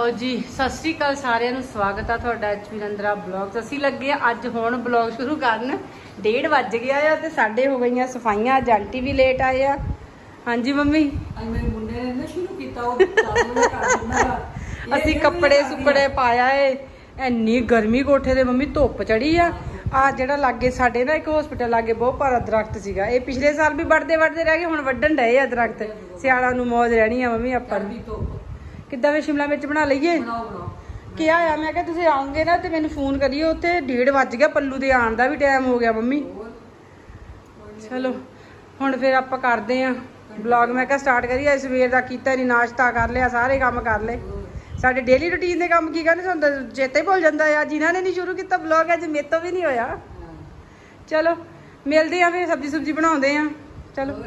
ਲਓ ਜੀ, ਸਤਿ ਸ਼੍ਰੀ ਅਕਾਲ ਸਾਰਿਆਂ ਨੂੰ। ਸਵਾਗਤ ਆ ਤੁਹਾਡਾ ਐਚਪੀ ਨੰਦਰਾ ਬਲੌਗਸ। ਅਸੀਂ ਲੱਗੇ ਆ ਅੱਜ ਹੁਣ ਬਲੌਗ ਸ਼ੁਰੂ ਕਰਨ। 1:30 ਵੱਜ ਗਿਆ ਆ ਤੇ ਸਾਡੇ ਹੋ ਗਈਆਂ ਸਫਾਈਆਂ। ਅੱਜ ਆਂਟੀ ਵੀ ਲੇਟ ਆਏ ਆ। ਹਾਂਜੀ ਮੰਮੀ, ਮੇਰੇ ਮੁੰਡੇ ਨੇ ਸ਼ੁਰੂ ਕੀਤਾ ਉਹ ਕਰ ਅਸੀਂ ਕੱਪੜੇ ਸੁੱਕੜੇ ਪਾਇਆ ਏ। ਇੰਨੀ ਗਰਮੀ ਕੋਠੇ ਤੇ ਮੰਮੀ, ਧੁੱਪ ਚੜੀ ਆ। ਆ ਜਿਹੜਾ ਲਾਗੇ ਸਾਡੇ ਨਾ ਇੱਕ ਹਸਪੀਟਲ ਲਾਗੇ ਬਹੁਤ ਭਾਰਾ ਦਰਖਤ ਸੀਗਾ। ਇਹ ਪਿਛਲੇ ਸਾਲ ਵੀ ਵੱਢਦੇ ਰਹਿ ਗਏ, ਹੁਣ ਵੱਢਣ ਡਏ ਆ ਦਰਖਤ। ਸਿਆਲਾਂ ਨੂੰ ਮੌਜ ਰਹਿਣੀ ਆ ਮੰਮੀ ਆਪਾਂ ਨੂੰ। ਕਿੱਦਾਂ ਵੇ ਸ਼ਿਮਲਾ ਮਿਰਚ ਬਣਾ ਲਈਏ? ਕਿਹਾ ਆ ਮੈਂ ਕਿਹਾ ਤੁਸੀਂ ਆਉਂਗੇ ਨਾ ਤੇ ਮੈਨੂੰ ਫੋਨ ਕਰਿਓ। ਉੱਥੇ 1:30 ਵੱਜ ਗਿਆ, ਪੱਲੂ ਦੇ ਆਉਣ ਦਾ ਵੀ ਟਾਈਮ ਹੋ ਗਿਆ ਮੰਮੀ। ਚਲੋ ਹੁਣ ਫਿਰ ਆਪਾਂ ਕਰਦੇ ਆ ਬਲੌਗ। ਮੈਂ ਕਿਹਾ ਸਟਾਰਟ ਕਰੀਏ। ਸਵੇਰ ਦਾ ਕੀਤਾ ਨਹੀਂ, ਨਾਸ਼ਤਾ ਕਰ ਲਿਆ, ਸਾਰੇ ਕੰਮ ਕਰ ਲਏ। ਸਾਡੇ ਡੇਲੀ ਰੂਟੀਨ ਦੇ ਕੰਮ ਕੀ ਕਰਨੇ, ਸਾਨੂੰ ਤਾਂ ਚੇਤੇ ਹੀ ਭੁੱਲ ਜਾਂਦਾ ਆ। ਜਿਨ੍ਹਾਂ ਨੇ ਨਹੀਂ ਸ਼ੁਰੂ ਕੀਤਾ ਬਲੌਗ, ਅੱਜ ਮੇਰੇ ਤੋਂ ਵੀ ਨਹੀਂ ਹੋਇਆ। ਚਲੋ ਮਿਲਦੇ ਆ ਫਿਰ, ਸਬਜ਼ੀ ਸੁਬਜੀ ਬਣਾਉਂਦੇ ਆ। ਚਲੋ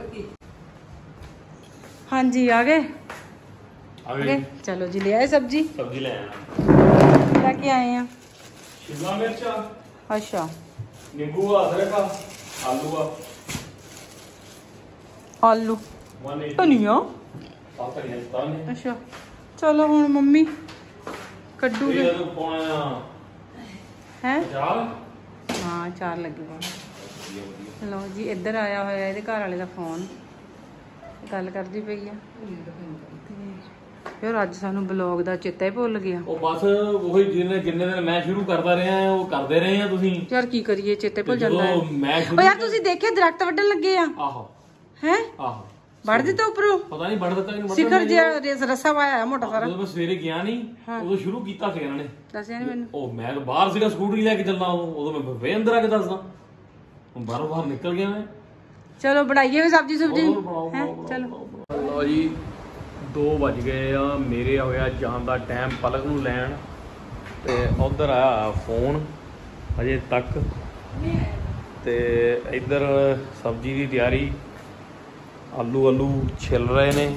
ਹਾਂਜੀ ਆ ਗਏ। चलो जी, ले आए सब्जी ले आए। क्या आए हैं? शिमला मिर्च, अच्छा, नींबू, अदरक, आलू, आलू, धनिया। अच्छा चलो हुण मम्मी कड्डूगे हैं। हाँ चार लगेगा। चलो जी, इधर आया होया इहदे घर वाले दा फोन, गल करदी पई है। फिर अज सानू ब्लॉग दा चेता ही भुल गया। ओ बस वही जिन्ने जिन्ने दिन मैं शुरू करदा रहा हां वो करदे रहे हां तुसीं। यार की करिए, चेते भुल जांदा है। मैं ओ यार तुसीं देखे दरख्त वड्डन लगे आ? आहो हैं, आहो वड़ दित्ता ऊपरों? पता नहीं वड़ दित्ता कि नहीं। शिखर जे रस्सा पाया है मोटा सारा। ਜਦੋਂ ਮੈਂ ਸਵੇਰੇ ਗਿਆ ਨਹੀਂ ਉਦੋਂ ਸ਼ੁਰੂ ਕੀਤਾ ਸੀ ਇਹਨਾਂ ਨੇ। ਦੱਸਿਆ ਨਹੀਂ ਮੈਨੂੰ। ਉਹ ਮੈਂ ਤਾਂ ਬਾਹਰ ਸੀਗਾ, ਸਕੂਟਰੀ ਲੈ ਕੇ ਚੱਲਣਾ। ਉਦੋਂ ਮੈਂ ਫੇਰ ਅੰਦਰ ਆ ਕੇ ਦੱਸਦਾ। ਹੁਣ ਬਾਹਰੋਂ ਬਾਹਰ ਨਿਕਲ ਗਿਆ ਮੈਂ। ਚਲੋ ਬਣਾਈਏ ਵੀ ਸਬਜ਼ੀ ਸੁਬਜੀ ਹੈ। ਚਲੋ ਲਓ ਜੀ, 2 ਵੱਜ ਗਏ ਆ। ਮੇਰੇ ਹੋਇਆ ਜਾਣ ਦਾ ਟਾਈਮ ਪਲਕ ਨੂੰ ਲੈਣ, ਤੇ ਉਧਰ ਆਇਆ ਫੋਨ ਅਜੇ ਤੱਕ। ਤੇ ਇੱਧਰ ਸਬਜ਼ੀ ਦੀ ਤਿਆਰੀ। ਆਲੂ ਛਿਲ ਰਹੇ ਨੇ।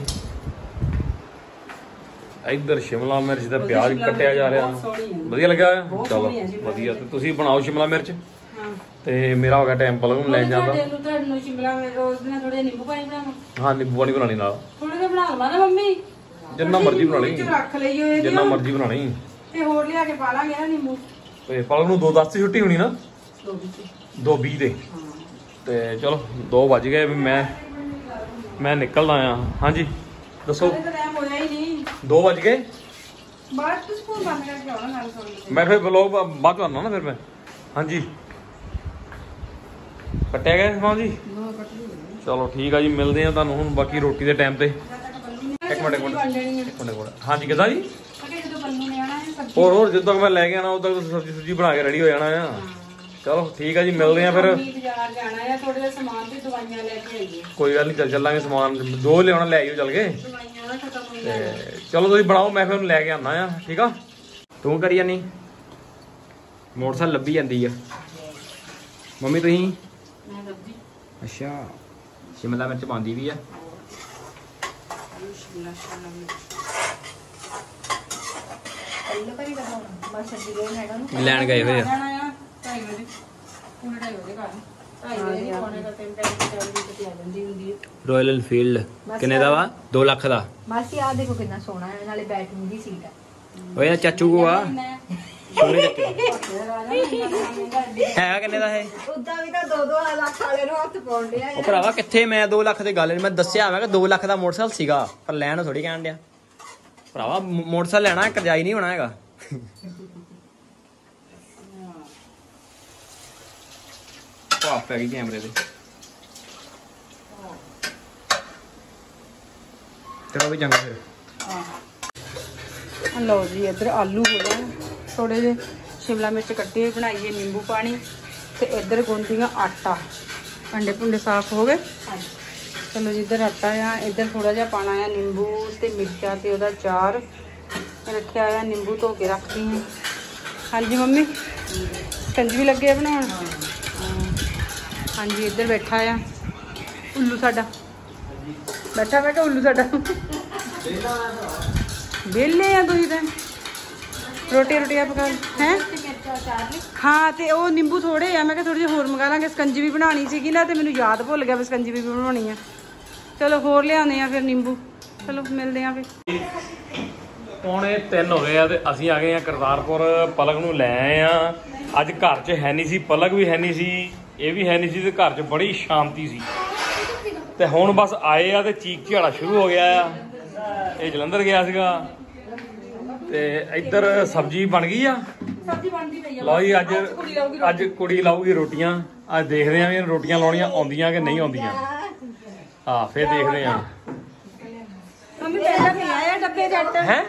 ਇੱਧਰ ਸ਼ਿਮਲਾ ਮਿਰਚ ਦਾ ਪਿਆਜ਼ ਕੱਟਿਆ ਜਾ ਰਿਹਾ। ਵਧੀਆ ਲੱਗਾ? ਚਲੋ ਵਧੀਆ। ਤੇ ਤੁਸੀਂ ਬਣਾਓ ਸ਼ਿਮਲਾ ਮਿਰਚ। ਤੇ ਮੇਰਾ ਹੋ ਗਿਆ ਟਾਈਮ ਪਲਕ ਨੂੰ ਲੈਣ ਜਾਂਦਾ। ਤੁਹਾਨੂੰ ਸ਼ਿਮਲਾ ਮਿਰਚ ਉਸ ਦਿਨ ਥੋੜੇ ਨਿੰਬੂ ਪਾਣੀ ਬਣਾਵਾਂ? ਹਾਂ, ਨਿੰਬੂ ਪਾਣੀ ਬਣਾਣੀ ਨਾਲ। ਥੋੜੇ ਜਿਹਾ ਬਣਾ ਲਵਾਂ ਨਾ ਮੰਮੀ? ਜਿੰਨਾ ਮਰਜ਼ੀ ਬਣਾ ਲਈ, ਰੱਖ ਲਈਓ ਇਹ, ਜਿੰਨਾ ਮਰਜ਼ੀ ਬਣਾਣੀ। ਤੇ ਹੋਰ ਲਿਆ ਕੇ ਪਾ ਲਾਂਗੇ ਨਾ ਨਿੰਬੂ। ਤੇ ਪਲਕ ਨੂੰ 2:10 ਦੀ ਛੁੱਟੀ ਹੋਣੀ ਨਾ, 2:20 ਦੇ। ਤੇ ਚਲੋ 2 ਵੱਜ ਗਏ। ਮੈਂ ਨਿਕਲਦਾ ਆ। ਹਾਂਜੀ ਦੱਸੋ। ਟਾਈਮ ਹੋਇਆ ਹੀ ਨਹੀਂ, 2 ਵੱਜ ਗਏ। ਬਾਅਦ ਤੁਸੀਂ ਫੋਨ ਬੰਦ ਕਰਕੇ ਆਉਣਾ ਨਾਲ ਸੁਣ। ਮੈਂ ਫਿਰ ਵਲੌਗ ਬਾਅਦ ਕਰਨਾ ਨਾ ਫਿਰ ਮੈਂ। ਹਾਂਜੀ ਕੱਟਿਆ ਗਿਆ ਹਾਂ ਜੀ। ਚਲੋ ਠੀਕ ਆ ਜੀ, ਮਿਲਦੇ ਆ ਤੁਹਾਨੂੰ ਹੁਣ ਬਾਕੀ ਰੋਟੀ ਦੇ ਟਾਈਮ ਤੇ। ਇੱਕ ਮਿੰਟ। ਹਾਂਜੀ ਕਿੱਦਾਂ ਜੀ? ਹੋਰ ਜਦੋਂ ਤੱਕ ਮੈਂ ਲੈ ਕੇ ਆਣਾ ਉਦੋਂ ਤੱਕ ਸਬਜ਼ੀ ਸੁਬਜੀ ਬਣਾ ਕੇ ਰੈਡੀ ਹੋ ਜਾਣਾ ਆ। ਚਲੋ ਠੀਕ ਆ ਜੀ, ਮਿਲਦੇ ਆ ਫਿਰ। ਬਾਜ਼ਾਰ ਜਾਣਾ ਆ, ਥੋੜੇ ਜਿਹਾ ਸਮਾਨ ਤੇ ਦਵਾਈਆਂ ਲੈ ਕੇ ਆਈਏ। ਕੋਈ ਗੱਲ ਨਹੀਂ, ਚੱਲਾਂਗੇ। ਸਮਾਨ 2 ਲਿਆਉਣਾ, ਲੈ ਆਈਓ ਚੱਲ ਕੇ। ਤੇ ਚਲੋ ਤੁਸੀਂ ਬਣਾਓ, ਮੈਂ ਫਿਰ ਉਹਨੂੰ ਲੈ ਕੇ ਆਉਣਾ ਆ। ਠੀਕ ਆ। ਤੂੰ ਕਰੀ ਜਾਨੀ? ਮੋਟਰਸਾਈਕਲ ਲੱਭੀ ਜਾਂਦੀ ਆ ਮੰਮੀ। ਤੁਸੀਂ? ਅੱਛਾ, ਸ਼ਿਮਲਾ ਮਿਰਚ ਪਾਉਂਦੀ ਵੀ ਆ। ਲੈਣ ਗਏ ਹੋਏ ਆ। ਰਾਇਲ ਐਨਫੀਲਡ ਕਿੰਨੇ ਦਾ ਵਾ? 2 ਲੱਖ ਦਾ। ਮਾਸੀ ਆ ਦੇਖੋ ਕਿੰਨਾ ਸੋਹਣਾ ਹੈ, ਨਾਲੇ ਬੈਠਣ ਦੀ ਸੀਟ ਹੈ। ਓਏ ਚਾਚੂ ਕੋ ਆ ਸੋਹਣੇ ਚਾਚੂ ਹੈ। ਕਿੰਨੇ ਦਾ ਹੈ? ਉਦਾਂ ਵੀ ਤਾਂ 2-2 ਲੱਖ ਵਾਲੇ ਨੂੰ ਹੱਥ ਪਾਉਂਦੇ ਆ। ਉਹ ਭਰਾਵਾ ਕਿੱਥੇ, ਮੈਂ 2 ਲੱਖ ਦੀ ਗੱਲ ਨਹੀਂ। ਮੈਂ ਦੱਸਿਆ ਮੈਂ ਕਿ 2 ਲੱਖ ਦਾ ਮੋਟਰਸਾਈਕਲ ਸੀਗਾ, ਪਰ ਲੈਣ ਥੋੜੀ ਕਹਿਣ ਡਿਆ ਭਰਾਵਾ। ਮੋਟਰਸਾਈਕਲ ਲੈਣਾ ਕਰਜਾਈ ਨਹੀਂ ਹੋਣਾ ਹੈਗਾ। ਭਾਫ ਪੈ ਗਈ ਕੈਮਰੇ ਤੇ। ਚਲੋ ਵੀ ਚੰਗਾ ਫਿਰ। ਲਓ ਜੀ, ਇੱਧਰ ਆਲੂ ਹੋ ਜਾਣ ਥੋੜੇ ਜਿਹੇ, ਸ਼ਿਮਲਾ ਮਿਰਚ ਕੱਟੀ ਹੋਈ ਬਣਾਈਏ, ਨਿੰਬੂ ਪਾਣੀ। ਤੇ ਇੱਧਰ ਗੁੰਦੀਆਂ ਆਟਾ। ਭਾਂਡੇ ਭੁੰਡੇ ਸਾਫ਼ ਹੋ ਗਏ। ਚਲੋ ਜੀ, ਇੱਧਰ ਆਟਾ ਆ। ਇੱਧਰ ਥੋੜਾ ਜਿਹਾ ਪਾਣਾ ਆ ਨਿੰਬੂ ਤੇ ਮਿਰਚਾਂ ਤੇ ਉਹਦਾ ਚਾਰ ਰੱਖਿਆ ਆ। ਨਿੰਬੂ ਧੋ ਕੇ ਰੱਖਦੀ ਹਾਂ। ਹਾਂਜੀ ਮੰਮੀ, ਕੰਜਵੀ ਲੱਗੇ ਆ ਬਣਾਉਣ। ਹਾਂਜੀ ਇੱਧਰ ਬੈਠਾ ਆ ਉੱਲੂ ਸਾਡਾ। ਬੈਠਾ ਮੈਂ ਕਿਹਾ ਉੱਲੂ ਸਾਡਾ। ਵਿਹਲੇ ਆ ਤੁਸੀਂ ਤਾਂ। ਰੋਟੀਆਂ ਪਕਾ ਹੈ। ਹਾਂ, ਤੇ ਉਹ ਨਿੰਬੂ ਥੋੜੇ ਆ। ਮੈਂ ਕਿਹਾ ਥੋੜੇ ਜਿਹੇ ਹੋਰ ਮੰਗਾ ਲਾਂਗੇ। ਸਕੰਜੀ ਵੀ ਬਣਾਉਣੀ ਸੀਗੀ ਨਾ, ਤੇ ਮੈਨੂੰ ਯਾਦ ਭੁੱਲ ਗਿਆ ਵੀ ਸਕੰਜੀ ਵੀ ਬਣਾਉਣੀ ਆ। ਚਲੋ ਹੋਰ ਲਿਆਉਂਦੇ ਆ ਫਿਰ ਨਿੰਬੂ। ਚਲੋ ਮਿਲਦੇ ਆ ਫਿਰ। ਪੌਣੇ 3 ਹੋ ਗਏ ਆ ਤੇ ਅਸੀਂ ਆ ਗਏ ਆ ਕਰਤਾਰਪੁਰ। ਪਲਕ ਨੂੰ ਲੈ ਆਏ ਆ। ਅੱਜ ਘਰ 'ਚ ਹੈ ਨਹੀਂ ਸੀ, ਪਲਕ ਵੀ ਹੈ ਨਹੀਂ ਸੀ, ਇਹ ਵੀ ਹੈ ਨਹੀਂ ਸੀ ਤੇ ਘਰ 'ਚ ਬੜੀ ਸ਼ਾਂਤੀ ਸੀ। ਤੇ ਹੁਣ ਬਸ ਆਏ ਆ ਤੇ ਚੀਕ ਝਾੜਾ ਸ਼ੁਰੂ ਹੋ ਗਿਆ ਆ। ਇਹ ਜਲੰਧਰ ਗਿਆ ਸੀਗਾ ਤੇ ਇੱਧਰ ਸਬਜ਼ੀ ਬਣ ਗਈ ਆ। ਸਬਜ਼ੀ ਬਣਦੀ ਪਈ ਆ। ਲਓ ਜੀ ਅੱਜ ਕੁੜੀ ਲਾਊਗੀ ਰੋਟੀਆਂ। ਅੱਜ ਦੇਖਦੇ ਆ ਵੀ ਇਹਨੂੰ ਰੋਟੀਆਂ ਲਾਉਣੀਆਂ ਆਉਂਦੀਆਂ ਕਿ ਨਹੀਂ ਆਉਂਦੀਆਂ। ਹਾਂ ਫੇਰ ਦੇਖਦੇ ਆ। ਮੰਮੀ ਪਹਿਲਾਂ ਵੀ ਆਇਆ ਡੱਬੇ ਜੱਟ ਹੈ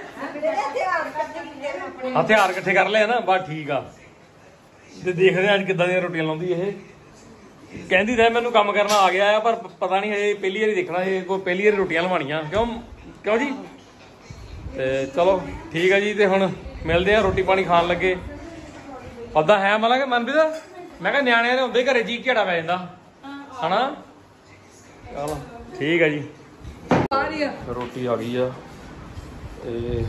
ਹਥਿਆਰ ਇਕੱਠੇ ਕਰ ਲਿਆ ਨਾ, ਬਸ ਠੀਕ ਆ। ਤੇ ਦੇਖਦੇ ਆ ਅੱਜ ਕਿੱਦਾਂ ਦੀਆਂ ਰੋਟੀਆਂ ਲਾਉਂਦੀ ਇਹ। ਕਹਿੰਦੀ ਤਾਂ ਮੈਨੂੰ ਕੰਮ ਕਰਨਾ ਆ ਗਿਆ ਆ, ਪਰ ਪਤਾ ਨਹੀਂ ਹਜੇ ਪਹਿਲੀ ਵਾਰੀ ਦੇਖਣਾ ਇਹ ਕੋਈ ਪਹਿਲੀ ਵਾਰੀ ਰੋਟੀਆਂ ਲਵਾਉਣੀਆਂ। ਕਿਉਂ ਜੀ? ਤੇ ਚਲੋ ਠੀਕ ਆ ਜੀ। ਤੇ ਹੁਣ ਮਿਲਦੇ ਆ ਰੋਟੀ ਪਾਣੀ ਖਾਣ ਲੱਗੇ। ਪਤਾ ਹੈ ਮਤਲਬ ਕਿ ਮਨਪ੍ਰੀਤ, ਮੈਂ ਕਿਹਾ ਨਿਆਣਿਆਂ ਦੇ ਹੁੰਦੇ ਘਰੇ ਚੀਕ ਝਾੜਾ ਪੈ ਜਾਂਦਾ ਹਨਾ। ਚਲੋ ਠੀਕ ਆ ਜੀ। ਰੋਟੀ ਆ ਗਈ ਆ ਤੇ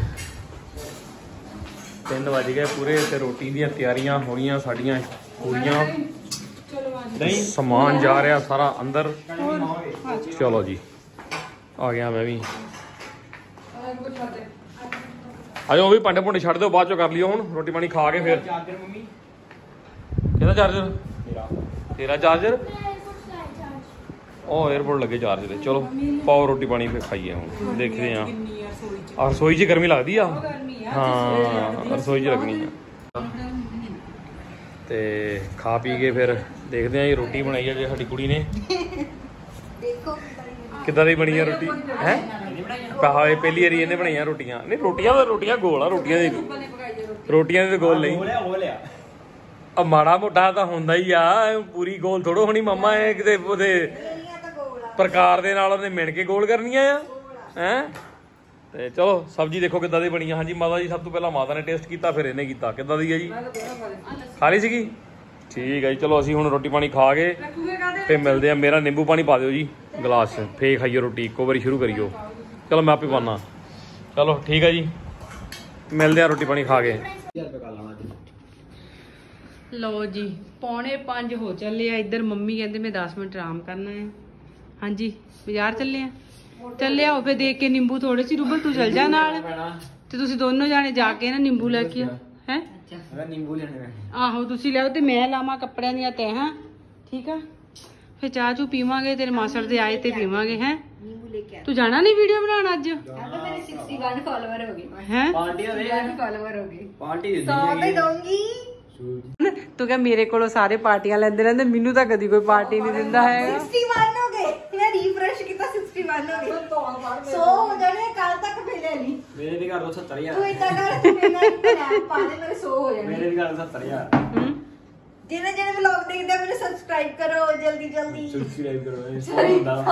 3 ਵਜ ਗਏ ਪੂਰੇ ਤੇ ਰੋਟੀ ਦੀਆਂ ਤਿਆਰੀਆਂ ਹੋਣੀਆਂ ਸਾਡੀਆਂ ਪੂਰੀਆਂ। ਨਹੀਂ ਸਮਾਨ ਜਾ ਰਿਹਾ ਸਾਰਾ ਅੰਦਰ। ਚਲੋ ਜੀ ਆ ਗਿਆ ਮੈਂ ਵੀ। ਆਜੋ ਉਹ ਵੀ ਭਾਂਡੇ ਭੁੰਡੇ ਛੱਡ ਦਿਓ, ਬਾਅਦ ਚੋਂ ਕਰ ਲਿਓ। ਹੁਣ ਰੋਟੀ ਪਾਣੀ ਖਾ ਕੇ ਫਿਰ। ਕਿਹਦਾ ਚਾਰਜਰ? ਤੇਰਾ ਚਾਰਜਰ? ਉਹ 에어ਪੋਰਟ ਲੱਗੇ ਚਾਰਜ ਤੇ। ਚਲੋ ਪਾਓ ਰੋਟੀ ਪਾਣੀ ਫਿਰ ਖਾਈਏ। ਹੁਣ ਦੇਖਦੇ ਆ। ਰਸੋਈ 'ਚ ਗਰਮੀ ਲੱਗਦੀ ਆ। ਹਾਂ ਰਸੋਈ 'ਚ ਲੱਗਣੀ ਆ। ਤੇ ਖਾ ਪੀ ਕੇ ਫਿਰ ਦੇਖਦੇ ਆ ਜੀ। ਰੋਟੀ ਬਣਾਈ ਆ ਜੇ ਸਾਡੀ ਕੁੜੀ ਨੇ। ਕਿੱਦਾਂ ਦੀ ਬਣੀ ਆ ਰੋਟੀ? ਹੈ ਪਾਵੇ ਪਹਿਲੀ ਵਾਰੀ ਇਹਨੇ ਬਣਾਈਆਂ ਰੋਟੀਆਂ। ਨਹੀਂ ਰੋਟੀਆਂ ਗੋਲ ਆ। ਰੋਟੀਆਂ ਦੇ ਗੋਲ ਨਹੀਂ। ਆ ਮਾੜਾ ਮੋਟਾ ਤਾਂ ਹੁੰਦਾ ਹੀ ਆ, ਪੂਰੀ ਗੋਲ ਥੋੜੋ ਹੋਣੀ ਮਾਮਾ। ਇਹ ਕਿਤੇ ਉਹਦੇ ਪ੍ਰਕਾਰ ਦੇ ਨਾਲ ਉਹਨੇ ਮਿਣ ਕੇ ਗੋਲ ਕਰਨੀਆਂ ਆ ਹੈ। ਤੇ ਚਲੋ ਸਬਜ਼ੀ ਦੇਖੋ ਕਿੱਦਾਂ ਦੀ ਬਣੀ ਆ। ਹਾਂਜੀ ਮਾਤਾ ਜੀ, ਸਭ ਤੋਂ ਪਹਿਲਾਂ ਮਾਤਾ ਨੇ ਟੇਸਟ ਕੀਤਾ ਫਿਰ ਇਹਨੇ ਕੀਤਾ। ਕਿੱਦਾਂ ਦੀ ਹੈ ਜੀ? ਖਾ ਲਈ ਸੀਗੀ? ਠੀਕ ਹੈ ਜੀ। ਚਲੋ ਅਸੀਂ ਹੁਣ ਰੋਟੀ ਪਾਣੀ ਖਾ ਕੇ ਤੇ ਮਿਲਦੇ ਆ। ਮੇਰਾ ਨਿੰਬੂ ਪਾਣੀ ਪਾ ਦਿਓ ਜੀ ਗਲਾਸ 'ਚ, ਫੇਰ ਖਾਈਓ ਰੋਟੀ ਇੱਕੋ ਵਾਰੀ ਸ਼ੁਰੂ ਕਰੀਓ। ਚਲੋ ਮੈਂ ਆਪੇ ਪਾਉਣਾ। ਚਲੋ ਠੀਕ ਹੈ ਜੀ, ਮਿਲਦੇ ਆ ਰੋਟੀ ਪਾਣੀ ਖਾ ਕੇ। ਲਓ ਜੀ 4:45 ਹੋ ਚੱਲੇ ਆ। ਇੱਧਰ ਮੰਮੀ ਕਹਿੰਦੇ ਮੈਂ 10 ਮਿੰਟ ਆਰਾਮ ਕਰਨਾ ਹੈ। ਹਾਂਜੀ ਬਾਜ਼ਾਰ ਚੱਲੇ ਆ। ਚੱਲੇ ਆਓ ਫਿਰ ਦੇਖ ਕੇ ਨਿੰਬੂ ਥੋੜੇ ਸੀ। ਰੂਬਲ ਤੂੰ ਚੱਲ ਜਾ ਨਾਲ ਤੇ ਤੁਸੀਂ ਦੋਨੋਂ ਜਾਣੇ ਜਾ ਕੇ ਨਾ ਨਿੰਬੂ ਲੈ ਕੇ ਹੈ। ਨਿੰਬੂ ਲੈਣੇ ਆਹੋ ਤੁਸੀਂ ਲਿਆਓ ਤੇ ਮੈਂ ਲਾਵਾਂ ਕੱਪੜਿਆਂ ਦੀਆਂ ਤੈਹਾਂ। ਠੀਕ ਆ ਫਿਰ ਚਾਹ ਚੂ ਪੀਵਾਂਗੇ। ਤੇਰੇ ਮਾਸੜ ਦੇ ਆਏ ਤੇ ਪੀਵਾਂਗੇ। ਹੈ ਤੂੰ ਜਾਣਾ ਨਹੀਂ ਵੀਡੀਓ ਬਣਾਉਣ ਅੱਜ? ਮੇਰੇ 61 ਫਾਲੋਅਰ ਹੋ ਗਏ। ਹੈ ਪਾਰਟੀ ਹੋ ਰਹੀ ਹੈ। ਫਾਲੋਅਰ ਹੋ ਗਏ। ਪਾਰਟੀ 100 ਤੇ ਦਊਂਗੀ। ਤੂੰ ਕਹ ਮੇਰੇ ਕੋਲੋਂ ਸਾਰੇ ਪਾਰਟੀਆਂ ਲੈਂਦੇ ਰਹਿੰਦੇ, ਮੈਨੂੰ ਤਾਂ ਕਦੀ ਕੋਈ ਪਾਰਟੀ ਨਹੀਂ ਦਿੰਦਾ ਹੈਗਾ। 61 ਹੋ ਗਏ। ਮੈਂ ਰੀਫਰੈਸ਼ ਕੀਤਾ 61 ਹੋ ਗਏ। 100 ਹੋ ਜਾਣੇ ਕੱਲ ਤੱਕ ਮਿਲੇ ਨਹੀਂ। ਮੇਰੇ ਵੀ ਕਰ ਦੋ 70000। ਤੂੰ ਇਦਾਂ ਕਰ, ਤੂੰ ਮੇਰੇ ਨਾਲ ਪਾ ਦੇ, ਮੇਰੇ 100 ਹੋ ਜਾਣੇ। ਮੇਰੇ ਵੀ ਕਰ 70000। ਜਿਹਨੇ ਵਲੌਗ ਦੇਖਦੇ ਮੈਨੂੰ ਸਬਸਕ੍ਰਾਈਬ ਕਰੋ ਜਲਦੀ ਜਲਦੀ। ਸਬਸਕ੍ਰਾਈਬ ਕਰੋ। ਇਹ ਸੌ ਫੋਲੋ ਹੁੰਦਾ।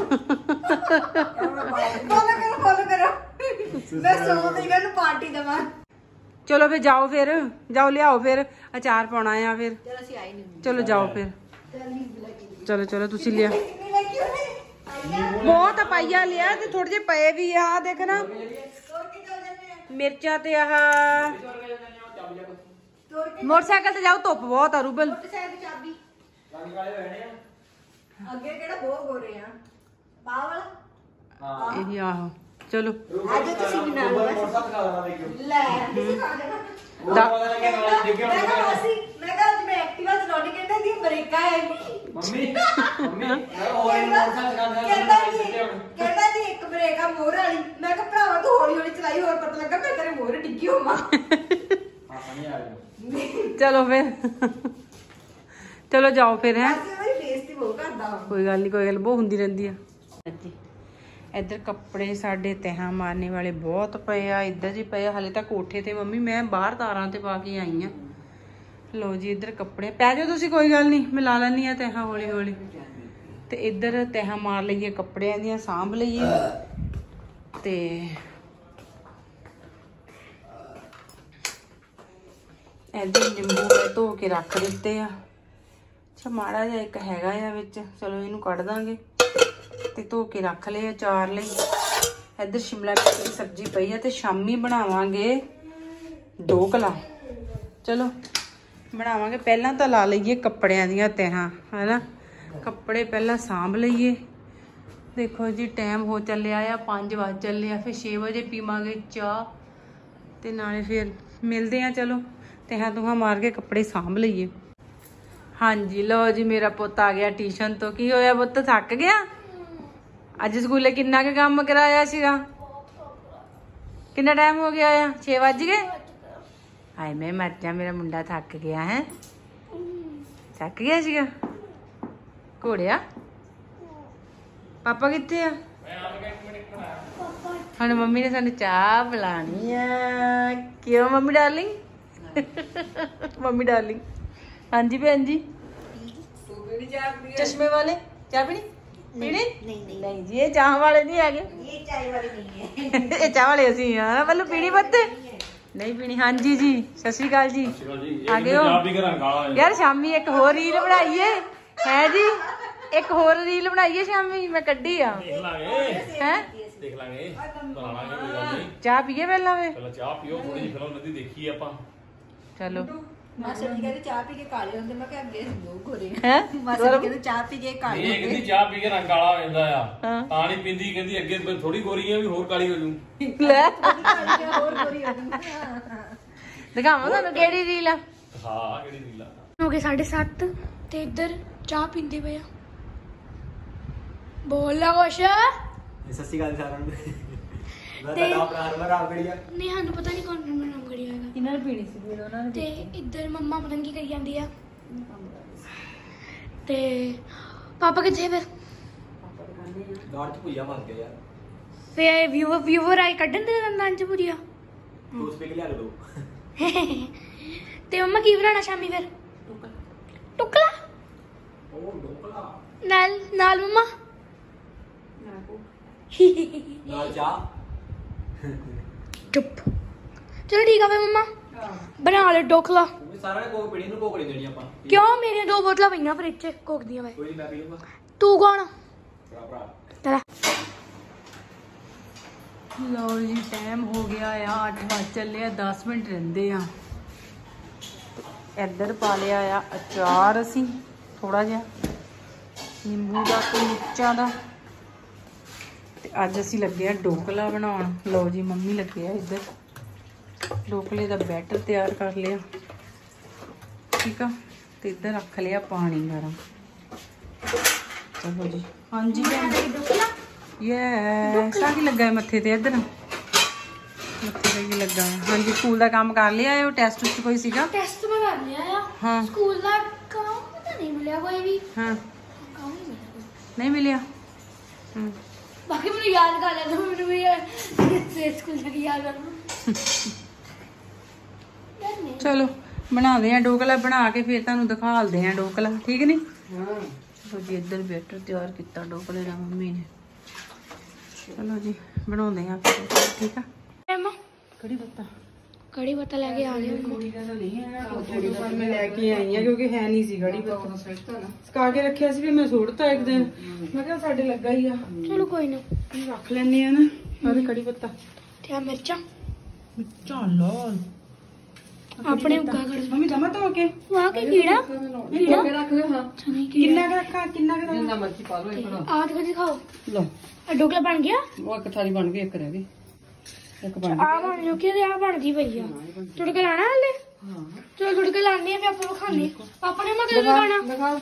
ਕਰੋ। ਮੈਂ 100 ਦੇ ਨੂੰ ਪਾਰਟੀ ਦਵਾਂ। ਚਲੋ ਫਿਰ ਜਾਓ, ਫਿਰ ਜਾਓ ਲਿਆਓ, ਫਿਰ ਅਚਾਰ ਪਾਉਣਾ ਆ। ਫਿਰ ਚਲ ਅਸੀਂ ਆਈ ਨਹੀਂ। ਚਲੋ ਜਾਓ ਫਿਰ। ਚਲੋ ਤੁਸੀਂ ਲਿਆ। ਕਿੰਨੀ ਲੱਗੀ ਉਹਨੇ? ਬਹੁਤ ਪਾਈਆ ਲਿਆ ਤੇ ਥੋੜੇ ਜਿਹੇ ਪਏ ਵੀ ਆ। ਦੇਖ ਨਾ ਤੋੜ ਕੇ ਚੱਲ ਜਾਂਦੇ ਆ। ਮਿਰਚਾਂ ਤੇ ਆਹ ਤੋੜ ਕੇ ਮੋਟਰਸਾਈਕਲ ਤੇ ਜਾਓ, ਧੁੱਪ ਬਹੁਤ ਆ ਰੂਬਲ। ਮੋਟਰਸਾਈਕਲ ਦੀ ਚਾਬੀ ਅੱਗੇ ਕਿਹੜਾ ਬਹੁਤ ਗੋਰੇ ਆ। ਬਾਹ ਵਾਲਾ ਇਹੀ ਆਹੋ। ਚਲੋ ਅੱਜ ਤੁਸੀਂ ਵੀ ਨਾਲ ਲੈ ਤੁਸੀਂ ਖਾ ਜਾਣਾ। ਮੈਂ ਕਿਹਾ ਅੱਜ ਮੈਂ ਐਕਟਿਵਾ ਚਲਾਉਣੀ। ਕਹਿੰਦਾ ਦੀ ਬ੍ਰੇਕਾਂ ਹੈ ਨਹੀਂ। ਕਹਿੰਦਾ ਜੀ ਇੱਕ ਬ੍ਰੇਕ ਆ ਮੋਹਰ ਵਾਲੀ। ਮੈਂ ਕਿਹਾ ਭਰਾਵਾ ਤੂੰ ਹੌਲੀ ਹੌਲੀ ਚਲਾਈ, ਹੋਰ ਪਤਾ ਲੱਗਾ ਮੈਂ ਤੇਰੇ ਮੋਹਰੇ ਡਿੱਗੀ ਹੋਵਾਂ। ਚਲੋ ਫਿਰ ਚਲੋ ਜਾਓ ਫਿਰ। ਹੈ ਮੇਰੀ ਬੇਇੱਜ਼ਤੀ ਬਹੁਤ ਕਰਦਾ ਵਾ। ਕੋਈ ਗੱਲ ਨਹੀਂ, ਕੋਈ ਗੱਲ ਬਹੁਤ ਹੁੰਦੀ ਰਹਿੰਦੀ ਆ। ਇੱਧਰ ਕੱਪੜੇ ਸਾਡੇ ਤਹਾਂ ਮਾਰਨੇ ਵਾਲੇ ਬਹੁਤ ਪਏ ਆ। ਇੱਧਰ ਜੀ ਪਏ ਆ ਹਲੇ ਤਾਂ ਕੋਠੇ ਤੇ। ਮੰਮੀ ਮੈਂ ਬਾਹਰ ਤਾਰਾਂ ਤੇ ਪਾ ਕੇ ਆਈ ਆ। ਲੋ ਜੀ ਇੱਧਰ ਕੱਪੜੇ ਪੈ ਜਾਓ ਤੁਸੀਂ, ਕੋਈ ਗੱਲ ਨਹੀਂ, ਮੈਂ ਲਾ ਲੈਣੀ ਆ ਤਹਾਂ ਹੌਲੀ ਹੌਲੀ। ਤੇ ਇੱਧਰ ਤਹਾਂ ਮਾਰ ਲਈਏ ਕੱਪੜਿਆਂ ਦੀਆਂ, ਸਾਂਭ ਲਈਏ। ਤੇ ਇੱਧਰ ਨਿੰਬੂ ਮੈਂ ਧੋ ਕੇ ਰੱਖ ਦਿੱਤੇ ਆ। ਅੱਛਾ ਮਾੜਾ ਜਿਹਾ ਇੱਕ ਹੈਗਾ ਆ ਵਿੱਚ, ਚਲੋ ਇਹਨੂੰ ਕੱਢ ਦਾਂਗੇ। ਤੇ ਧੋ ਕੇ ਰੱਖ ਲਏ ਅਚਾਰ ਲਈ। ਇੱਧਰ ਸ਼ਿਮਲਾ ਮਿਰਚ ਦੀ ਸਬਜ਼ੀ ਪਈ ਆ ਤੇ ਸ਼ਾਮੀ ਬਣਾਵਾਂਗੇ ਢੋਕਲਾ। ਚਲੋ ਬਣਾਵਾਂਗੇ। ਪਹਿਲਾਂ ਤਾਂ ਲਾ ਲਈਏ ਕੱਪੜਿਆਂ ਦੀਆਂ ਤਹਾਂ, ਹੈਨਾ। ਕੱਪੜੇ ਪਹਿਲਾਂ ਸਾਂਭ ਲਈਏ। ਦੇਖੋ ਜੀ ਟਾਈਮ ਹੋ ਚੱਲਿਆ ਆ 5 ਵਜ ਚੱਲੇ ਆ। ਫਿਰ 6 ਵਜੇ ਪੀਵਾਂਗੇ ਚਾਹ। ਤੇ ਨਾਲੇ ਫਿਰ ਮਿਲਦੇ ਆ। ਚਲੋ ਤਹਾਂ ਤੁਹਾਂ ਮਾਰ ਕੇ ਕੱਪੜੇ ਸਾਂਭ ਲਈਏ। ਹਾਂਜੀ ਲਓ ਜੀ, ਮੇਰਾ ਪੁੱਤ ਆ ਗਿਆ ਟਿਊਸ਼ਨ ਤੋਂ। ਕੀ ਹੋਇਆ ਪੁੱਤ, ਥੱਕ ਗਿਆ? ਅੱਜ ਸਕੂਲੇ ਕਿੰਨਾ ਕੁ ਕੰਮ ਕਰਾਇਆ ਸੀਗਾ? ਕਿੰਨਾ ਟਾਈਮ ਹੋ ਗਿਆ ਆ? 6 ਵੱਜ ਗਏ? ਹਾਏ ਮੈਂ ਮਰ ਜਾ, ਮੇਰਾ ਮੁੰਡਾ ਥੱਕ ਗਿਆ ਹੈ। ਥੱਕ ਗਿਆ ਸੀਗਾ ਘੋੜਿਆ? ਪਾਪਾ ਕਿੱਥੇ ਆ? ਹੁਣ ਮੰਮੀ ਨੇ ਸਾਨੂੰ ਚਾਹ ਪਿਲਾਣੀ ਆ। ਕਿਉਂ ਮੰਮੀ ਡਾਰਲਿੰਗ? Mummy darling. ਹਾਂਜੀ ਭੈਣ ਜੀ, ਚਸ਼ਮੇ ਵਾਲੇ ਚਾਹ ਪੀਣੀ? ਨਹੀਂ ਜੀ, ਇਹ ਚਾਹ ਵਾਲੇ ਨਹੀਂ ਹੈਗੇ, ਇਹ ਚਾय वाले नहीं है। ਇਹ ਚਾਹ ਵਾਲੇ ਅਸੀਂ ਆ। ਵੱਲੋਂ ਪੀਣੀ ਬੱਤ ਨਹੀਂ ਪੀਣੀ। ਹਾਂਜੀ ਜੀ, ਸਤਿ ਸ਼੍ਰੀ ਅਕਾਲ ਜੀ। ਆ ਗਏ ਹੋ? ਯਾਰ ਸ਼ਾਮੀ ਇੱਕ ਹੋਰ ਰੀਲ ਬਣਾਈਏ ਹੈ ਜੀ, ਇੱਕ ਹੋਰ ਰੀਲ ਬਣਾਈਏ ਸ਼ਾਮੀ, ਮੈਂ ਕੱਢੀ ਆ। ਹੈ ਦੇਖ ਲਾਂਗੇ, ਬਣਾ ਲਾਂਗੇ, ਕੋਈ ਗੱਲ ਨਹੀਂ। ਚਾਹ ਪੀਏ ਪਹਿਲਾਂ ਵੇ? ਪਹਿਲਾਂ ਚਾਹ ਪੀਓ, ਥੋੜੀ ਜਿਹੀ ਫਿਲਮ ਨਦੀ ਦੇਖੀ ਆਪਾਂ। ਚਲੋ मास्टर जी कहते चाह पी के काले होंगे, मैं क्या अगे लोग हो रहे ਹੈ मास्टर जी कहते चाह पी के काले ਇਹ ਕਹਿੰਦੀ ਚਾਹ ਪੀ ਕੇ ਰੰਗ ਕਾਲਾ ਹੋ ਜਾਂਦਾ ਆ, ਤਾਂ ਨਹੀਂ ਪੀਂਦੀ। ਕਹਿੰਦੀ ਅੱਗੇ ਥੋੜੀ ਗੋਰੀ ਆ, ਵੀ ਹੋਰ ਕਾਲੀ ਹੋ ਜੂ। ਲੈ और गोरी हो जाऊंगी। ਦਿਖਾਵਾਂ ਤੁਹਾਨੂੰ ਕਿਹੜੀ ਰੀਲ ਆ। ਹਾਂ ਕਿਹੜੀ ਰੀਲ ਆ? ਹੋ ਗਏ 7:30 ਤੇ ਇੱਧਰ ਚਾਹ ਪੀਂਦੇ ਪਏ ਆ। ਬੋਲ ਲਾ ਕੁਛ। ਸਤਿ ਸ਼੍ਰੀ ਅਕਾਲ ਸਾਰਿਆਂ ਨੂੰ। ਮੈਂ ਤੇ- ਤੁਹਾਡਾ ਆਪਣਾ ਹਰਵਰ ਆਗੜੀਆ। ਨਹੀਂ ਸਾਨੂੰ ਪਤਾ ਨਹੀਂ ਕੌਣ ਨੰਬਰ ਨੰਗੜੀ ਹੈਗਾ। ਇਹਨਾਂ ਨੇ ਪੀਣੀ ਸੀ ਫਿਰ ਉਹਨਾਂ ਤੇ ਇੱਧਰ ਮੰਮਾ ਪਤਾ ਨੀ ਕੀ ਕਰੀ ਜਾਂਦੀ ਆ। ਤੇ ਪਾਪਾ ਕਿੱਥੇ ਫਿਰ? ਦਾੜ ਚ ਭੁਜੀਆ ਬਣ ਗਿਆ ਯਾਰ। ਫੇ ਵਿਊਵਰ ਆਈ ਕੱਢਣ ਦੇ ਦੰਦਾਂ ਚ ਪੂਰੀਆ। ਤੂੰ ਸਪੀਕ ਲਿਆ ਦੋ। ਤੇ ਮੰਮਾ ਕੀ ਬਣਾਉਣਾ ਸ਼ਾਮੀ ਫਿਰ? ਟੁਕਲਾ। ਉਹ ਢੋਕਲਾ ਨਾਲ ਨਾਲ ਮੰਮਾ ਨਾਲ ਚਾਹ। ਚੁੱਪ। ਚਲੋ ਠੀਕ ਆ ਫੇ ਮੰਮਾ ਬਣਾ ਲੈ ਢੋਕਲਾ। ਉਹ ਸਾਰਾ ਨੇ ਕੋਕ ਪੀਣੀ ਨੂੰ ਕੋਕ ਨਹੀਂ ਦੇਣੀ ਆਪਾਂ। ਕਿਉਂ? ਮੇਰੀਆਂ 2 ਬੋਤਲਾਂ ਪਈਆਂ ਫਰਿੱਜ 'ਚ ਕੋਕ ਦੀਆਂ। ਕੋਈ ਨਹੀਂ, ਮੈਂ ਪੀ ਲੂੰਗਾ। ਤੂੰ ਕੌਣ? ਭਰਾ ਭਰਾ। ਚਲਾ। ਲਓ ਜੀ, ਟਾਈਮ ਹੋ ਗਿਆ ਆ 8 ਵਜ ਚੱਲੇ ਆ, 10 ਮਿੰਟ ਰਹਿੰਦੇ ਆ। ਇੱਧਰ ਪਾ ਲਿਆ ਆ ਅਚਾਰ ਅਸੀਂ ਥੋੜਾ ਜਿਹਾ ਨਿੰਬੂ ਦਾ ਤੇ ਮਿਰਚਾਂ ਦਾ। ਤੇ ਅੱਜ ਅਸੀਂ ਲੱਗੇ ਆ ਢੋਕਲਾ ਬਣਾਉਣ। ਲਓ ਜੀ, ਮੰਮੀ ਲੱਗੇ ਆ ਇੱਧਰ ਢੋਕਲੇ ਦਾ ਬੈਟਰ ਤਿਆਰ ਕਰ ਲਿਆ। ਠੀਕ ਆ, ਤੇ ਇੱਧਰ ਰੱਖ ਲਿਆ ਪਾਣੀ ਗਰਮ। ਚਲੋ ਜੀ। ਹਾਂਜੀ ਯੈਸ, ਆ ਕੀ ਲੱਗਾ ਹੈ ਮੱਥੇ ਤੇ? ਇੱਧਰ ਮੱਥੇ ਤੇ ਕੀ ਲੱਗਾ ਹੈ? ਹਾਂਜੀ, ਸਕੂਲ ਦਾ ਕੰਮ ਕਰ ਲਿਆ ਹੈ? ਉਹ ਟੈਸਟ ਵਿੱਚ ਕੋਈ ਸੀਗਾ? ਟੈਸਟ ਮੈਂ ਕਰ ਲਿਆ ਆ। ਹਾਂ ਸਕੂਲ ਦਾ ਕੰਮ ਪਤਾ ਨਹੀਂ ਮਿਲਿਆ ਕੋਈ ਵੀ। ਹਾਂ, ਕੰਮ ਨਹੀਂ ਮਿਲਿਆ ਕੋਈ। ਨਹੀਂ ਮਿਲਿਆ। ਹੂੰ, ਬਾਕੀ ਮੈਨੂੰ ਯਾਦ ਕਰ ਲਿਆ ਤਾਂ ਮੈਨੂੰ ਵੀ ਸਕੂਲ ਤੱਕ ਯਾਦ ਕਰਨਾ। ਚਲੋ ਬਣਾਉਂਦੇ ਆ ਢੋਕਲਾ। ਬਣਾ ਕੇ ਫਿਰ ਤੁਹਾਨੂੰ ਦਿਖਾਲਦੇ ਆ ਢੋਕਲਾ, ਠੀਕ ਨਹੀਂ? ਚਲੋ ਜੀ, ਇੱਧਰ ਬੈਟਰ ਤਿਆਰ ਕੀਤਾ ਢੋਕਲੇ ਦਾ ਮੰਮੀ ਨੇ। ਚਲੋ ਜੀ, ਬਣਾਉਂਦੇ ਆ ਫਿਰ, ਠੀਕ ਆ? ਮੰਮਾ ਕੜੀ ਪੱਤਾ ਕੜੀ ਪੱਤਾ ਲੈ ਕੇ ਆ ਗਏ ਮੈਂ ਲੈ ਕੇ ਆਈ ਆ, ਕਿਉਂਕਿ ਹੈ ਨਹੀਂ ਸੀ ਕੜੀ ਪੱਤਾ। ਸੁਕਾ ਕੇ ਰੱਖਿਆ ਸੀ, ਫਿਰ ਮੈਂ ਸੁੱਟਤਾ ਇੱਕ ਦਿਨ। ਮੈਂ ਕਿਹਾ ਸਾਡੇ ਲੱਗਾ ਹੀ ਆ, ਚਲੋ ਕੋਈ ਨਾ ਰੱਖ ਲੈਣੇ ਆ ਨਾ। ਆਹ ਕੜੀ ਪੱਤਾ ਤੇ ਆ ਮਿਰਚਾਂ ਚੱਲ ਆਪਣੇ ਉੱਗਾ ਕਰ। ਮੰਮੀ ਜਮਾ ਧੋ ਕੇ ਵਾਹ ਕੀ ਕੀੜਾ ਕੀੜਾ ਰੱਖ ਲਿਓ। ਹਾਂ, ਨਹੀਂ ਕੀੜਾ। ਕਿੰਨਾ ਕੁ ਰੱਖਾਂ, ਕਿੰਨਾ ਕੁ ਜਿੰਨਾ ਮਰਜ਼ੀ ਪਾ ਲਓ। ਇੱਕ ਨਾ ਆਹ ਤੇ ਦਿਖਾਓ। ਲਓ, ਆ ਢੋਕਲਾ ਬਣ ਗਿਆ। ਉਹ ਇੱਕ ਥਾਲੀ ਬਣ ਗਈ, ਇੱਕ ਰਹਿ ਗਈ। ਇੱਕ ਬਣ ਆ ਬਣ ਚੁੱਕੀ ਤੇ ਆ ਬਣਦੀ ਪਈ ਆ। ਤੁੜਕਾ ਲਾਣਾ ਹਲੇ? ਹਾਂ, ਚਲੋ ਤੁੜਕਾ ਲਾਣੇ ਆ ਫਿਰ ਆਪਾਂ ਖਾਣੇ। ਪਾਪਾ ਨੇ ਮਤਲਬ ਲਗਾਣਾ। ਦਿਖਾਓ।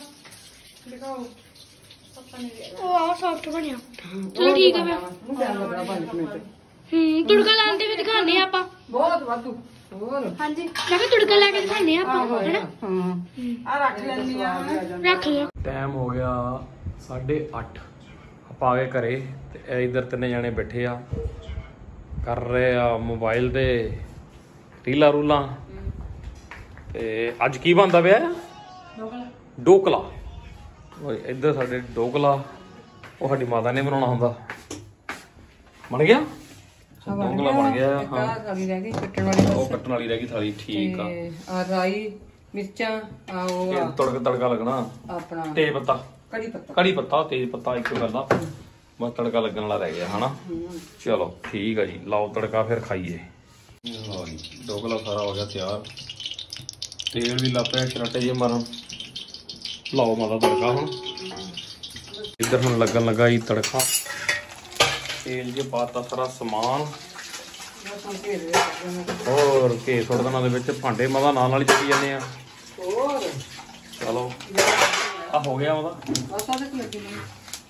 ਉਹ ਆ ਸੌਫਟ ਬਣਿਆ। ਚਲੋ ਠੀਕ ਆ ਫਿਰ। ਨੂੰ ਟਾਈਮ ਲੱਗਣਾ 5 ਮਿੰਟ। ਤੁੜਕਾ ਲਾਉਂਦੇ ਵੀ ਦਿਖਾਣੇ ਆ ਆਪਾਂ। ਬਹੁਤ ਵਾਧੂ। ਹੋਰ ਹਾਂਜੀ, ਮੈਂ ਕਿਹਾ ਤੁੜਕਾ ਲਾ ਕੇ ਦਿਖਾਣੇ ਆ ਆਪਾਂ, ਹੈਨਾ? ਆ ਰੱਖ ਲੈਂਦੀ ਆ। ਰੱਖ ਲਿਆ। ਟਾਈਮ ਹੋ ਗਿਆ 8:30। ਆਪਾਂ ਆ ਗਏ ਘਰੇ ਤੇ ਇਹ ਇੱਧਰ ਤਿੰਨੇ ਜਾਣੇ ਬੈਠੇ ਆ, ਕਰ ਰਹੇ ਆ ਮੋਬਾਈਲ ਤੇ ਰੀਲਾਂ ਰੂਲਾਂ। ਤੇ ਅੱਜ ਕੀ ਬਣਦਾ ਪਿਆ? ਢੋਕਲਾ। ਓਏ ਇੱਧਰ ਸਾਡੇ ਢੋਕਲਾ, ਉਹ ਸਾਡੀ ਮਾਤਾ ਨੇ ਬਣਾਉਣਾ ਹੁੰਦਾ। ਬਣ ਗਿਆ ਢੋਕਲਾ, ਬਣ ਗਿਆ। ਹਾਂ, ਥਾਲੀ ਰਹਿ ਗਈ ਕੱਟਣ ਵਾਲੀ। ਉਹ ਕੱਟਣ ਵਾਲੀ ਰਹਿ ਗਈ ਥਾਲੀ। ਠੀਕ ਆ। ਆ ਰਾਈ, ਮਿਰਚਾਂ, ਆ ਉਹ ਇਹ ਤੜਕਾ ਲੱਗਣਾ। ਆਪਣਾ ਤੇਜ ਪੱਤਾ, ਕੜੀ ਪੱਤਾ। ਕੜੀ ਪੱਤਾ, ਤੇਜ ਪੱਤਾ ਇੱਕੋ ਗੱਲ ਆ। ਬਸ ਤੜਕਾ ਲੱਗਣ ਵਾਲਾ ਰਹਿ ਗਿਆ ਹਨਾ। ਚਲੋ ਠੀਕ ਆ ਜੀ, ਲਾਓ ਤੜਕਾ ਫਿਰ ਖਾਈਏ। ਲਓ ਜੀ, ਢੋਕਲਾ ਸਾਰਾ ਹੋ ਗਿਆ ਤਿਆਰ। ਤੇਲ ਵੀ ਲੱਗ ਪਿਆ ਛਰਾਟੇ ਜਿਹੇ ਮਾਰਨ। ਲਾਓ ਮਾਦਾ ਤੜਕਾ ਹੁਣ। ਇੱਧਰ ਹੁਣ ਲੱਗਣ ਲੱਗਾ ਜੀ ਤੜਕਾ। ਤੇਲ ਜੇ ਪਾਤਾ ਸਾਰਾ ਸਮਾਨ ਹੋਰ ਕੇ ਸੁੱਟ ਦੇਣਾ ਦੇ ਵਿੱਚ ਭਾਂਡੇ ਮਦਾ ਨਾਲ ਹੀ ਚੱਕੀ ਜਾਂਦੇ ਆ ਹੋਰ ਚਲੋ ਆ ਹੋ ਗਿਆ ਉਹਦਾ ਬਸ ਆ ਤੇ ਲੱਗੀ ਨਹੀਂ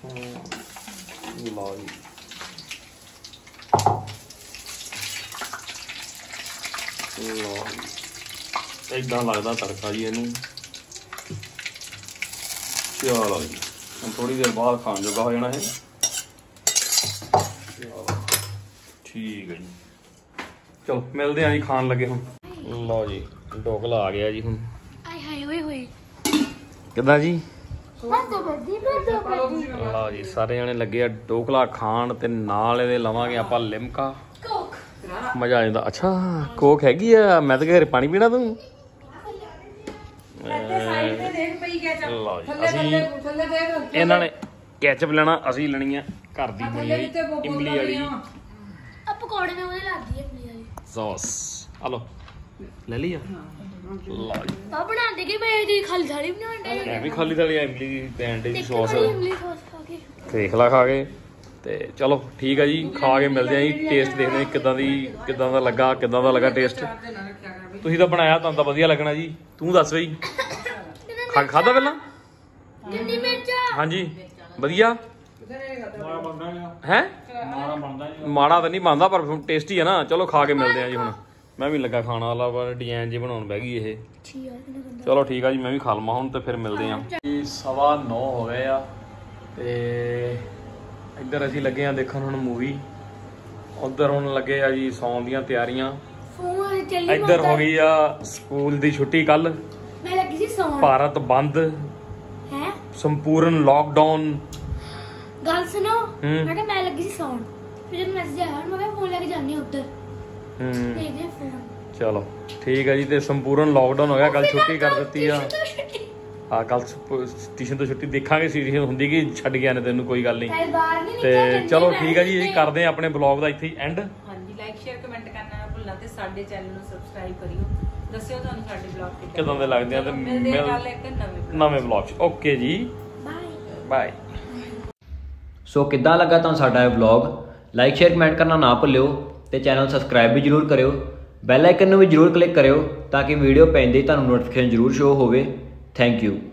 ਲਓ ਜੀ ਲਓ ਜੀ ਏਦਾਂ ਲੱਗਦਾ ਤੜਕਾ ਜੀ ਇਹਨੂੰ ਚਲੋ ਜੀ ਹੁਣ ਥੋੜੀ ਦੇਰ ਬਾਅਦ ਖਾਣ ਜੋਗਾ ਹੋ ਜਾਣਾ ਇਹ ਠੀਕ ਹੈ ਜੀ ਚਲੋ ਮਿਲਦੇ ਆਂ ਜੀ ਖਾਣ ਲੱਗੇ ਹੁਣ ਲਓ ਜੀ ਢੋਕਲਾ ਆ ਗਿਆ ਜੀ ਹੁਣ ਆਏ ਹਾਏ ਓਏ ਹੋਏ ਕਿੱਦਾਂ ਜੀ ਮੈਂ ਤਾਂ ਬੱਦੀ ਲਓ ਜੀ ਸਾਰੇ ਜਣੇ ਲੱਗੇ ਆ ਢੋਕਲਾ ਖਾਣ ਤੇ ਨਾਲ ਇਹਦੇ ਲਵਾਂਗੇ ਆਪਾਂ ਲਿਮਕਾ ਕੋਕ ਮਜ਼ਾ ਆ ਜਾਂਦਾ ਅੱਛਾ ਕੋਕ ਹੈਗੀ ਆ ਮੈਂ ਤਾਂ ਘਰੇ ਪਾਣੀ ਪੀਣਾ ਤੂੰ ਸਾਈਡ ਤੇ ਦੇਖ ਪਈ ਗਿਆ ਚੱਲ ਲਓ ਜੀ ਥੱਲੇ ਅਸੀਂ ਥੱਲੇ ਦੇਖ ਇਹਨਾਂ ਨੇ ਕੈਚਅਪ ਲੈਣਾ ਅਸੀਂ ਲੈਣੀ ਆ ਘਰ ਦੀ ਬਣੀ ਥੱਲੇ ਹੋਈ ਕਿਤੇ ਬੋਤਲ ਇਮਲੀ ਵਾਲੀ ਆ ਪਕੌੜੇ ਨਾਲ ਉਹਦੇ ਲੱਗਦੀ ਹੈ ਪਲੀ ਵਾਲੀ ਸੌਸ ਆ ਲਓ ਲੈ ਲਈ ਆ ਲਓ ਜੀ ਆ ਬਣਾਉਂਦੇ ਕਿ ਮੈਂ ਇਹਦੀ ਖਾਲੀ ਥਾਲੀ ਬਣਾਉਂਦੇ ਐਵੇਂ ਖਾਲੀ ਥਾਲੀ ਇਮਲੀ ਦੀ ਪੈਣ ਦੀ ਸੌਸ ਇਮਲੀ ਸੌਸ ਖਾ ਕੇ ਦੇਖ ਲਾ ਖਾ ਕੇ ਤੇ ਚਲੋ ਠੀਕ ਆ ਜੀ ਖਾ ਕੇ ਮਿਲਦੇ ਆ ਜੀ ਟੇਸਟ ਦੇਖਦੇ ਆ ਕਿੱਦਾਂ ਦਾ ਲੱਗਾ ਟੇਸਟ ਤੁਸੀਂ ਤਾਂ ਬਣਾਇਆ ਤੁਹਾਨੂੰ ਤਾਂ ਵਧੀਆ ਲੱਗਣਾ ਜੀ ਤੂੰ ਦੱਸ ਬਈ ਖਾਦਾ ਪਹਿਲਾਂ ਕਿੰਨੀ ਮਿਰਚਾਂ ਹਾਂਜੀ ਵਧੀਆ ਹੈ ਮਾੜਾ ਤਾਂ ਨਹੀਂ ਬਣਦਾ ਪਰ ਟੇਸਟੀ ਆ ਨਾ ਚਲੋ ਖਾ ਕੇ ਮਿਲਦੇ ਆ ਜੀ ਹੁਣ ਮੈਂ ਵੀ ਲੱਗਾ ਖਾਣਾ ਵਾਲਾ ਪਰ ਡਿਜ਼ਾਈਨ ਜੇ ਬਣਾਉਣ ਬਹਿ ਗਈ ਇਹ ਚਲੋ ਠੀਕ ਆ ਜੀ ਮੈਂ ਵੀ ਖਾ ਲਵਾਂ ਹੁਣ ਤੇ ਫਿਰ ਮਿਲਦੇ ਆ ਜੀ 9:15 ਹੋ ਗਏ ਆ ਤੇ ਇੱਧਰ ਅਸੀਂ ਲੱਗੇ ਆ ਦੇਖਣ ਹੁਣ ਮੂਵੀ ਉਧਰ ਹੁਣ ਲੱਗੇ ਆ ਜੀ ਸੌਣ ਦੀਆਂ ਤਿਆਰੀਆਂ ਫੋਨ ਚੱਲੀ ਇੱਧਰ ਹੋ ਗਈ ਆ ਸਕੂਲ ਦੀ ਛੁੱਟੀ ਕੱਲ ਮੈਂ ਲੱਗੀ ਸੀ ਸੌਣ ਭਾਰਤ ਬੰਦ ਹੈ ਸੰਪੂਰਨ ਲਾਕਡਾਊਨ ਗੱਲ ਸੁਣੋ ਮੈਂ ਕਿਹਾ ਮੈਂ ਲੱਗੀ ਸੀ ਸੌਣ ਫਿਰ ਜਦ ਮੈਸੇਜ ਆਇਆ ਮੈਂ ਕਿਹਾ ਫੋਨ ਲੈ ਕੇ ਜਾਂਦੀ ਉੱਧਰ ਦੇਖਦੇ ਫੋਨ ਚਲੋ ਠੀਕ ਹੈ ਜੀ ਤੇ ਸੰਪੂਰਨ ਲਾਕਡਾਊਨ ਹੋ ਗਿਆ ਕੱਲ ਛੁੱਟੀ ਕਰ ਦਿੱਤੀ ਆ ਆ ਕੱਲ ਸਟੇਸ਼ਨ ਤੋਂ ਛੁੱਟੀ ਦੇਖਾਂਗੇ ਸੀਰੀਅਸ ਹੁੰਦੀ ਕਿ ਛੱਡ ਗਿਆ ਨੇ ਤੈਨੂੰ ਕੋਈ ਗੱਲ ਨਹੀਂ ਬਾਹਰ ਨਹੀਂ ਤੇ ਚਲੋ ਠੀਕ ਹੈ ਜੀ ਅਸੀਂ ਕਰਦੇ ਆ ਆਪਣੇ ਬਲੌਗ ਦਾ ਇੱਥੇ ਹੀ ਐਂਡ ਹਾਂਜੀ ਲਾਈਕ ਸ਼ੇਅਰ ਕਮੈਂਟ ਕਰਨਾ ਨਾ ਭੁੱਲਣਾ ਤੇ ਸਾਡੇ ਚੈਨਲ ਨੂੰ ਸਬਸਕ੍ਰਾਈਬ ਕਰਿਓ ਦੱਸਿਓ ਤੁਹਾਨੂੰ ਸਾਡੇ ਬਲੌਗ ਕਿਦਾਂ ਦੇ ਲੱਗਦੇ ਆ ਤੇ ਮਿਲਦੇ ਆ ਕੱਲ ਇੱਕ ਨਵੇਂ ਬਲੌਗ 'ਚ ਓਕੇ ਜੀ ਬਾਏ ਬਾਏ ਸੋ ਕਿੱਦਾਂ ਲੱਗਾ ਤੁਹਾਨੂੰ ਸਾਡਾ ਇਹ ਵਲੌਗ ਲਾਈਕ ਸ਼ੇਅਰ ਕਮੈਂਟ ਕਰਨਾ ਨਾ ਭੁੱਲਿਓ ਤੇ ਚੈਨਲ ਸਬਸਕ੍ਰਾਈਬ ਵੀ ਜਰੂਰ ਕਰਿਓ ਬੈਲ ਆਈਕਨ ਨੂੰ ਵੀ ਜਰੂਰ ਕਲਿੱਕ ਕਰਿਓ ਤਾਂ ਕਿ ਵੀਡੀਓ ਪੈਂਦੇ ਹੀ ਤੁਹਾਨੂੰ ਨੋਟੀਫਿਕੇਸ਼ਨ ਜਰੂਰ ਸ਼ੋ ਹੋਵੇ ਥੈਂਕ ਯੂ